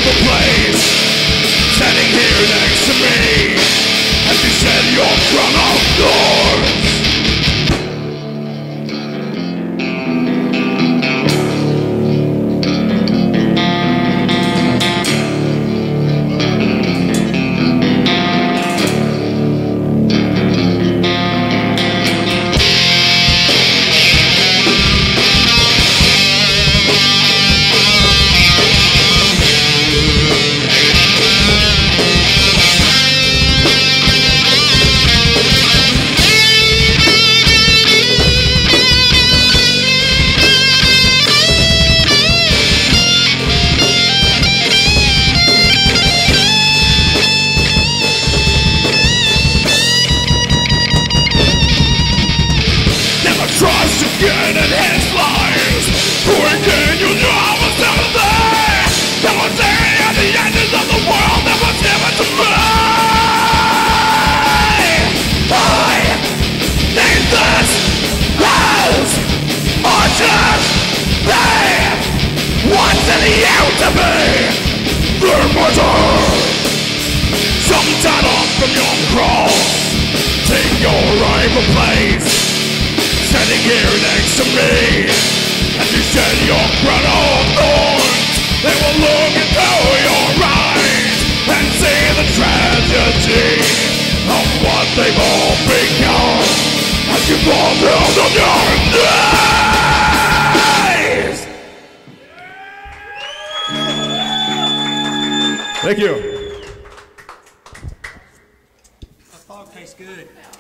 rival place, standing here next to me, as you shed your crown of thorns. Trust again in his lies, for again you know I was never there. That was there at the edges of the world that was given to me. I need this house, or just they want to you to be their mother. Some time off from your cross, take your rightful place, standing here next to me, as you shed your crown of thorns. They will look into your eyes and see the tragedy of what they've all become, as you fall down on your knees. Thank you. That fog tastes good.